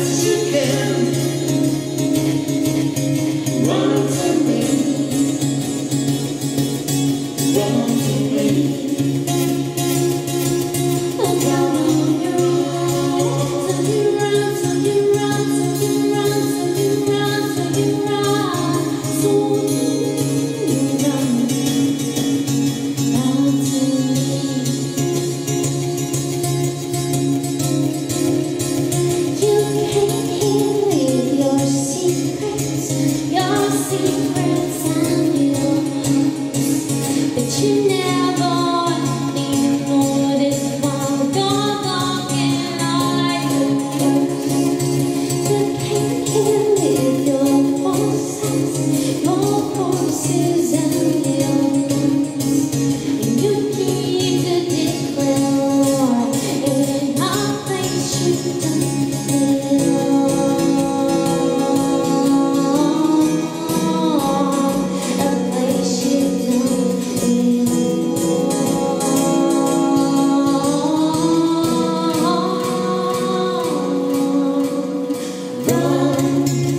as you can. Run to me, run to me. Oh, come on your own. So you run, so you run, so you run, so you run, so you run, so you run, run to me. You came here with your secrets and your hopes, but you never even noticed while walking like a ghost. You came here with your forces and your guns, and you need to declare war in a place you don't belong, a place you don't belong. Run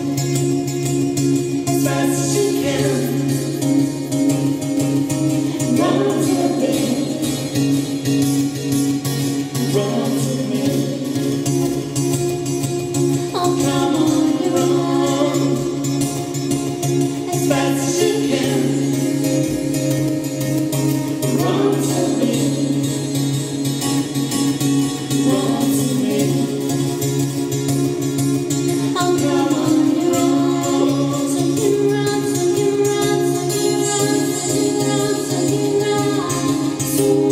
as fast as you can. Run to me, run to me. Oh, come on your own, as fast as you can. Run to me, run to me. Oh, come on your own, so you run, so you run, so you run, so you run, so you run, so